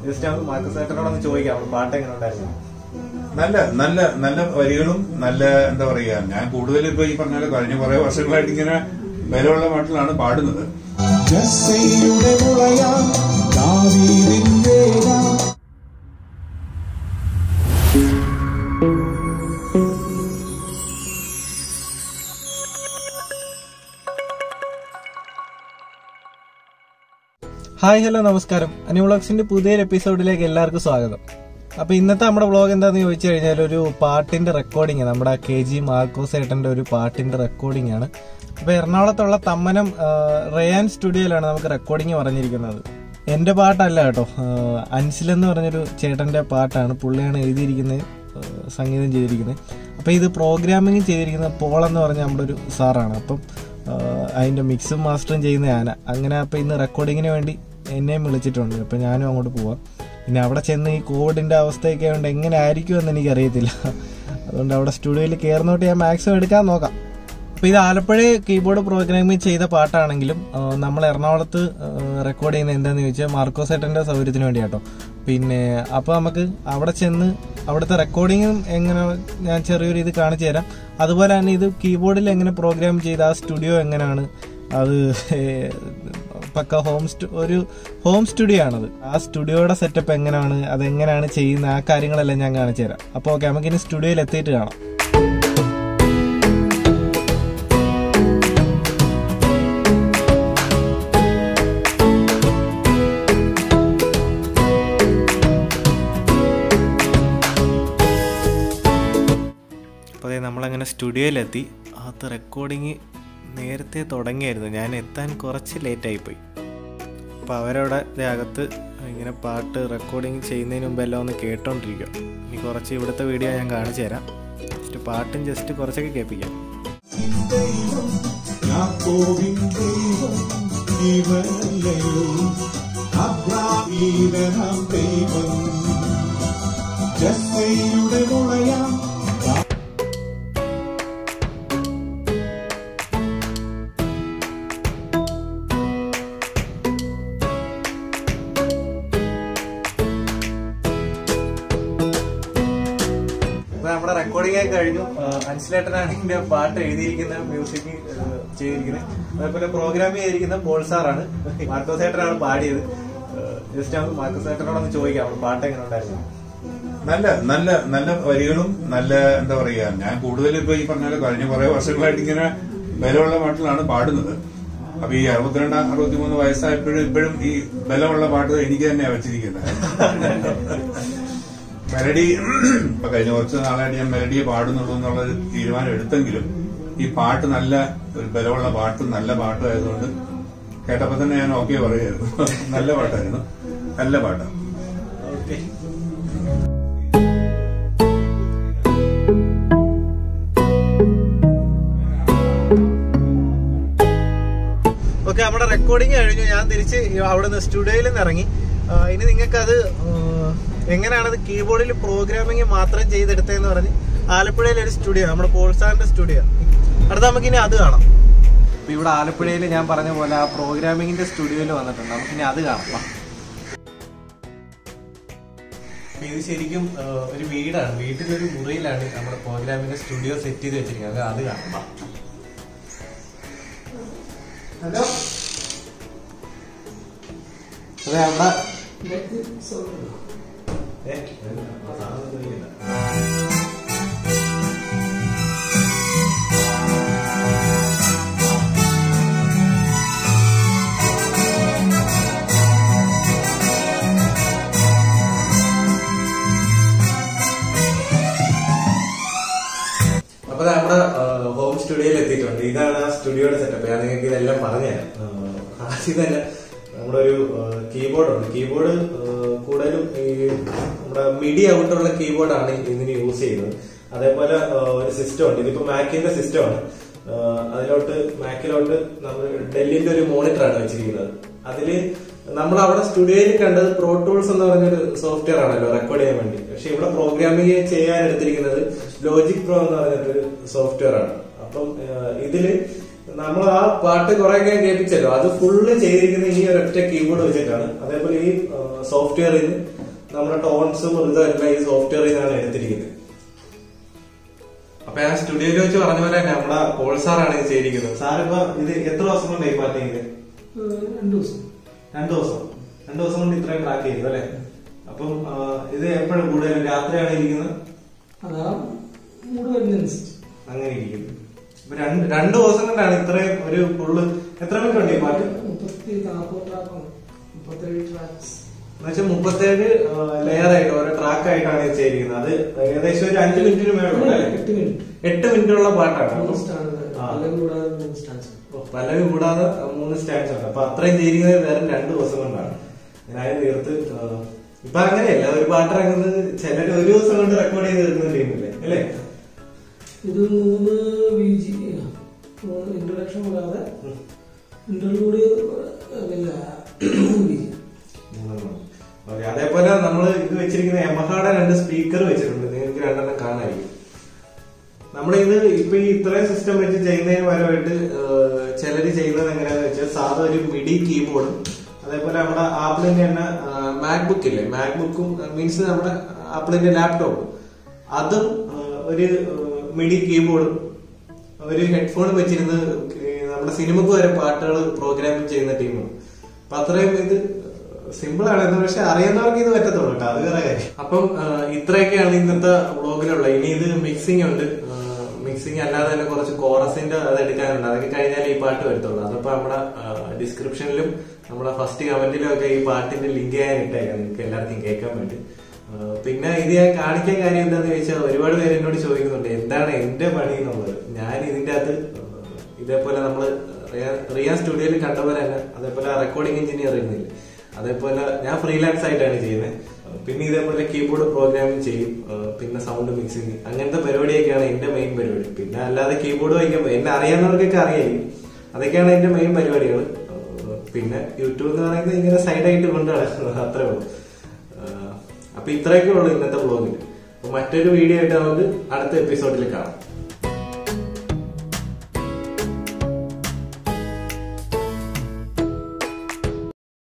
Just നമുക്ക് Marcus ചേട്ടനോടൊന്ന് ചോദിക്കാം പാട്ട് എങ്ങനെ ഉണ്ടായിരുന്നു. നല്ല നല്ല നല്ല വരികളും നല്ല എന്താ പറയാ, ഞാൻ കൂടുതൽ ഇപ്പൊ ഈ പറഞ്ഞ കഴിഞ്ഞ കുറെ വർഷങ്ങളായിട്ട് ഇങ്ങനെ വിലയുള്ള പാട്ടിലാണ് പാടുന്നത്. ഹായ്, ഹലോ, നമസ്കാരം. അനിവ്ളോഗ്സിന്റെ പുതിയൊരു എപ്പിസോഡിലേക്ക് എല്ലാവർക്കും സ്വാഗതം. അപ്പൊ ഇന്നത്തെ നമ്മുടെ വ്ളോഗ് എന്താന്ന് ചോദിച്ചു കഴിഞ്ഞാൽ ഒരു പാട്ടിന്റെ റെക്കോർഡിങ്, നമ്മുടെ KG മാർക്കോസ് ഏട്ടന്റെ ഒരു പാട്ടിന്റെ റെക്കോർഡിംഗ് ആണ്. അപ്പൊ എറണാകുളത്തുള്ള തമ്മനം റയാൻ സ്റ്റുഡിയോയിലാണ് നമുക്ക് റെക്കോർഡിംഗ് പറഞ്ഞിരിക്കുന്നത്. എന്റെ പാട്ടല്ല കേട്ടോ, അൻസിൽ എന്ന് പറഞ്ഞൊരു ചേട്ടന്റെ പാട്ടാണ്. പുള്ളിയാണ് എഴുതിയിരിക്കുന്നത്, സംഗീതം ചെയ്തിരിക്കുന്നത്. അപ്പൊ ഇത് പ്രോഗ്രാമിംഗ് ചെയ്തിരിക്കുന്നത് പോൾ എന്ന് പറഞ്ഞ നമ്മുടെ ഒരു സാറാണ്. അപ്പം അതിന്റെ മിക്സും മാസ്റ്ററും ചെയ്യുന്ന ഞാനാ. അങ്ങനെ അപ്പൊ ഇന്ന് റെക്കോർഡിങ്ങിന് വേണ്ടി എന്നെയും വിളിച്ചിട്ടുണ്ട്. അപ്പൊ ഞാനും അങ്ങോട്ട് പോവാം. പിന്നെ അവിടെ ചെന്ന് ഈ കോവിഡിന്റെ അവസ്ഥയൊക്കെ ആയതുകൊണ്ട് എങ്ങനെ ആയിരിക്കും എന്ന് എനിക്കറിയത്തില്ല. അതുകൊണ്ട് അവിടെ സ്റ്റുഡിയോയിൽ കയറുന്നോട്ട് ഞാൻ മാക്സിമം എടുക്കാൻ നോക്കാം. അപ്പൊ ഇത് ആലപ്പുഴ കീബോർഡ് പ്രോഗ്രാമിംഗ് ചെയ്ത പാട്ടാണെങ്കിലും നമ്മൾ എറണാകുളത്ത് റെക്കോർഡ് ചെയ്യുന്ന എന്താന്ന് ചോദിച്ചാൽ മാർക്കോസ് ഏട്ടന്റെ സൗകര്യത്തിന് വേണ്ടി കേട്ടോ. പിന്നെ അപ്പൊ നമുക്ക് അവിടെ ചെന്ന് അവിടുത്തെ റെക്കോർഡിങ്ങും എങ്ങനെ ഞാൻ ചെറിയൊരു ഇത് കാണിച്ചു തരാം. അതുപോലെ തന്നെ ഇത് കീബോർഡിൽ എങ്ങനെ പ്രോഗ്രാം ചെയ്ത ആ സ്റ്റുഡിയോ എങ്ങനെയാണ്, അത് പക്ക ഒരു ഹോം സ്റ്റുഡിയോ ആണത്. ആ സ്റ്റുഡിയോയുടെ സെറ്റപ്പ് എങ്ങനെയാണ്, അതെങ്ങനെയാണ് ചെയ്യുന്നത്, ആ കാര്യങ്ങളെല്ലാം ഞാൻ കാണിച്ചു തരാം. അപ്പോൾ ഓക്കെ, നമുക്കിനി സ്റ്റുഡിയോയിൽ എത്തിയിട്ട് കാണാം. അപ്പോൾ നമ്മളങ്ങനെ സ്റ്റുഡിയോയിലെത്തി. അത് റെക്കോർഡിങ് നേരത്തെ തുടങ്ങിയായിരുന്നു, ഞാൻ എത്താൻ കുറച്ച് ലേറ്റായിപ്പോയി. അപ്പോൾ അവരവിടെ അകത്ത് ഇങ്ങനെ പാട്ട് റെക്കോർഡിങ് ചെയ്യുന്നതിന് മുമ്പ് എല്ലാം ഒന്ന് കേട്ടോണ്ടിരിക്കുക. ഇനി കുറച്ച് ഇവിടുത്തെ വീഡിയോ ഞാൻ കാണിച്ചു തരാം. പാട്ടും ജസ്റ്റ് കുറച്ചൊക്കെ കേൾപ്പിക്കാം. നമ്മുടെ റെക്കോർഡിംഗ് ആയി കഴിഞ്ഞു. അൻസിലേട്ടനാണ് ഇതിന്റെ പാട്ട് എഴുതിയിരിക്കുന്ന, മ്യൂസിക് ചെയ്തിരിക്കുന്നത്. അതേപോലെ പ്രോഗ്രാം ചെയ്തിരിക്കുന്ന പോൾ സാറാണ്. മാർക്കോസ് ഏട്ടനാണ് പാടിയത്. ജസ്റ്റ് നമുക്ക് മാർക്കോസ് ഏട്ടനോടൊന്ന് ചോദിക്കാം പാട്ട് എങ്ങനെ ഉണ്ടായിരുന്നു. നല്ല നല്ല നല്ല വരികളും നല്ല എന്താ പറയാ, ഞാൻ കൂടുതൽ ഇപ്പൊ ഈ പറഞ്ഞ കഴിഞ്ഞ കുറെ വർഷങ്ങളായിട്ട് ഇങ്ങനെ വിലയുള്ള പാട്ടിലാണ് പാടുന്നത്. അപ്പൊ ഈ 62-63 വയസ്സായപ്പോഴും ഇപ്പോഴും ഈ ബലമുള്ള പാട്ട് എനിക്ക് തന്നെയാണ് വെച്ചിരിക്കുന്നത്. മെലഡി ഇപ്പൊ കഴിഞ്ഞ കുറച്ച് നാളായിട്ട് ഞാൻ മെലഡിയെ പാടുന്നുള്ളൂ എന്നുള്ളൊരു തീരുമാനം എടുത്തെങ്കിലും ഈ പാട്ട് നല്ല ഒരു ബലമുള്ള പാട്ടും നല്ല പാട്ടും ആയതുകൊണ്ട് കേട്ടപ്പോ തന്നെ ഞാൻ ഓക്കെ പറയുമായിരുന്നു. നല്ല പാട്ടായിരുന്നു, നല്ല പാട്ടാണ്. ഓക്കെ, നമ്മുടെ റെക്കോർഡിങ് കഴിഞ്ഞു. ഞാൻ തിരിച്ച് അവിടെ നിന്ന് സ്റ്റുഡിയോയിൽ നിന്ന് ഇറങ്ങി. ഇനി നിങ്ങൾക്കത് എങ്ങനെയാണത് കീബോർഡിൽ പ്രോഗ്രാമിംഗ് മാത്രം ചെയ്തെടുത്തതെന്ന് പറഞ്ഞ് ആലപ്പുഴയിലെ ഒരു സ്റ്റുഡിയോ, നമ്മുടെ പോൾസാറിന്റെ സ്റ്റുഡിയോ. അടുത്ത നമുക്കിനി അത് കാണാം. അപ്പൊ ഇവിടെ ആലപ്പുഴയിൽ ഞാൻ പറഞ്ഞ പോലെ ആ പ്രോഗ്രാമിങ്ങിന്റെ സ്റ്റുഡിയോയിൽ വന്നിട്ടുണ്ട്. നമുക്കിനി അത് കാണാം. ഇത് ശരിക്കും ഒരു വീടാണ്, വീട്ടിലൊരു മുറിയിലാണ് നമ്മുടെ പ്രോഗ്രാമിന്റെ സ്റ്റുഡിയോ സെറ്റ് ചെയ്ത് വെച്ചിരിക്കുന്നത്. അത് കാണാം. ഹലോ, അതെ അവിടെ അപ്പൊ നമ്മുടെ ഹോം സ്റ്റുഡിയോയിൽ എത്തിയിട്ടുണ്ട്. ഇതാണ് ആ സ്റ്റുഡിയോയുടെ സെറ്റപ്പ്. ഞാൻ നിങ്ങൾക്ക് ഇതെല്ലാം പറഞ്ഞുതരാം. ആദ്യം തന്നെ നമ്മുടെ ഒരു കീബോർഡ് ഉണ്ട്. കീബോർഡ് കൂടുതലും ഈ നമ്മുടെ മിഡി ഔട്ടുള്ള കീബോർഡാണ് ഇതിന് യൂസ് ചെയ്യുന്നത്. അതേപോലെ ഒരു സിസ്റ്റം ഉണ്ട്. ഇതിപ്പോ മാക്കിന്റെ സിസ്റ്റമാണ്. മാക്കിലോട്ട് നമ്മൾ ഡെല്ലിന്റെ ഒരു മോണിറ്ററാണ് വെച്ചിരിക്കുന്നത്. അതില് നമ്മൾ അവിടെ സ്റ്റുഡിയോയിൽ കണ്ടത് പ്രോ ടൂൾസ് എന്ന് പറഞ്ഞൊരു സോഫ്റ്റ്വെയർ ആണല്ലോ റെക്കോർഡ് ചെയ്യാൻ വേണ്ടി. പക്ഷെ ഇവിടെ പ്രോഗ്രാമിംഗ് ചെയ്യാൻ എടുത്തിരിക്കുന്നത് ലോജിക് പ്രോ എന്ന് പറഞ്ഞിട്ടൊരു സോഫ്റ്റ്വെയർ ആണ്. അപ്പം ഇതില് നമ്മൾ ആ പാട്ട് കുറെ കേൾപ്പിച്ചല്ലോ, അത് ഫുള്ള് ചെയ്തിരിക്കുന്നത് ഈ ഒരൊറ്റ കീബോർഡ് വെച്ചിട്ടാണ്. അതേപോലെ ഈ സോഫ്റ്റ്വെയറിൽ നമ്മുടെ ടോൺസും ഇതെല്ലാം ഈ സോഫ്റ്റ്വെയറിൽ നിന്നാണ് എടുത്തിരിക്കുന്നത്. അപ്പൊ ഞാൻ സ്റ്റുഡിയോയിൽ വെച്ച് പറഞ്ഞ പോലെ തന്നെ നമ്മുടെ പോൾ സാറാണ് ഇത് ചെയ്തിരിക്കുന്നത്. സാറിപ്പോ ഇത് എത്ര ദിവസം കൊണ്ട് ഈ പാർട്ടി ചെയ്ത്? 2 ദിവസം കൊണ്ട് ഇത്രയും ട്രാക്ക് ചെയ്തു അല്ലെ? അപ്പം ഇത് എപ്പോഴും കൂടുതലും രാത്രിയാണ് ഇരിക്കുന്നത്, അങ്ങനെ ഇരിക്കുന്നത്. ഇപ്പൊ 2 ദിവസം കൊണ്ടാണ് ഇത്രയും ഒരു ഫുള്ള്. എത്ര മിനിറ്റ് ഉണ്ട് ഈ പാട്ട്? 37 ലെയർ ആയിട്ട് ഓരോ ട്രാക്ക് ആയിട്ടാണ് ഇത് ചെയ്തിരിക്കുന്നത്. അത് ഏകദേശം ഒരു 5 മിനിറ്റിന് മേലുള്ള 8 മിനിറ്റുള്ള പാട്ടാണ്. പലരും കൂടാതെ 3 സ്റ്റാൻഡ്സ് ഉണ്ട്. അപ്പൊ അത്രയും ചെയ്തിരിക്കുന്നത് വേറെ 2 ദിവസം കൊണ്ടാണ്. ഞാനത് തീർത്ത് ഇപ്പൊ അങ്ങനെയല്ല, ഒരു പാട്ട് ഇറങ്ങുന്നത് ചിലര് 1 ദിവസം കൊണ്ട് റെക്കോർഡ് ചെയ്ത് തീർക്കുന്ന ടീമില്ലേ അല്ലേ? ഇത് 3 ഇൻട്രൊഡക്ഷൻ കൂടാതെ ഇന്റർലൂഡ് അതേപോലെ നമ്മൾ ഇത് വെച്ചിരിക്കുന്ന യമഹയുടെ 2 സ്പീക്കർ വെച്ചിട്ടുണ്ട്. നിങ്ങൾക്ക് 2 കാണാമായിരിക്കും. നമ്മളിത് ഇപ്പൊ ഈ ഇത്രയും സിസ്റ്റം വെച്ച് ചെയ്യുന്നതിന് പരമായിട്ട് ചിലര് ചെയ്യുന്നത് എങ്ങനെയാന്ന് വെച്ചാൽ സാധാ ഒരു മിഡി കീബോർഡും അതേപോലെ നമ്മുടെ ആപ്പിളിന്റെ തന്നെ മാക്ബുക്ക് ഇല്ലേ, മാക്ബുക്കും മീൻസ് നമ്മുടെ ആപ്പിളിന്റെ ലാപ്ടോപ്പ്, അതും ഒരു മിഡി കീബോർഡും ഒരു ഹെഡ്ഫോണും വെച്ചിരുന്ന് നമ്മുടെ സിനിമക്ക് വരെ പാട്ടുകൾ പ്രോഗ്രാമിംഗ് ചെയ്യുന്ന ടീമാണ്. അപ്പൊ അത്രയും ഇത് സിമ്പിൾ ആണ്, പക്ഷെ അറിയുന്നവർക്ക് ഇത് പറ്റത്തുള്ളൂ കേട്ടോ, അത് വേറെ കാര്യം. അപ്പം ഇത്രയൊക്കെയാണ് ഇന്നത്തെ വ്ളോഗിലുള്ള. ഇനി ഇത് മിക്സിംഗ് ഉണ്ട്. മിക്സിംഗ് അല്ലാതെ തന്നെ കുറച്ച് കോറസിന്റെ അത് എടുക്കാനുണ്ട്. അതൊക്കെ കഴിഞ്ഞാൽ ഈ പാട്ട് വരത്തുള്ളൂ. അതപ്പോ നമ്മുടെ ഡിസ്ക്രിപ്ഷനിലും നമ്മുടെ ഫസ്റ്റ് കമന്റിലും ഒക്കെ ഈ പാട്ടിന്റെ ലിങ്ക് ഞാൻ ഇട്ടേക്കാം, നിങ്ങൾക്ക് എല്ലാവർക്കും കേൾക്കാൻ വേണ്ടി. പിന്നെ ഇത് ഞാൻ കാണിക്കാൻ കാര്യം എന്താന്ന് ചോദിച്ചാൽ ഒരുപാട് പേര് എന്നോട് ചോദിക്കുന്നുണ്ട് എന്താണ് എന്റെ പണി എന്നുള്ളത്. ഞാൻ ഇതിന്റെ അകത്ത് ഇതേപോലെ നമ്മള് റിയാ സ്റ്റുഡിയോയിൽ കണ്ടപോലെ തന്നെ അതേപോലെ റെക്കോർഡിംഗ് എഞ്ചിനീയർ ചെയ്യുന്നില്ല, അതേപോലെ ഞാൻ ഫ്രീലാൻസ് ആയിട്ടാണ് ചെയ്യുന്നത്. പിന്നെ ഇതേപോലെ കീബോർഡ് പ്രോഗ്രാമിംഗ് ചെയ്യും, പിന്നെ സൗണ്ട് മിക്സിങ്, അങ്ങനത്തെ പരിപാടിയൊക്കെയാണ് എന്റെ മെയിൻ പരിപാടി. പിന്നെ അല്ലാതെ കീബോർഡ് വയ്ക്കാൻ എന്നെ അറിയാവുന്നവർക്കൊക്കെ അറിയായിരിക്കും. അതൊക്കെയാണ് എന്റെ മെയിൻ പരിപാടികൾ. പിന്നെ യൂട്യൂബ് എന്ന് പറയുന്നത് ഇങ്ങനെ സൈഡായിട്ട് കൊണ്ട് നടക്കുന്നത്, അത്രേ ഉള്ളൂ. അപ്പൊ ഇത്രയൊക്കെ ഉള്ളൂ ഇന്നത്തെ വ്ളോഗിൽ. അപ്പൊ മറ്റൊരു വീഡിയോ ആയിട്ട് നമുക്ക് അടുത്ത എപ്പിസോഡിൽ കാണാം.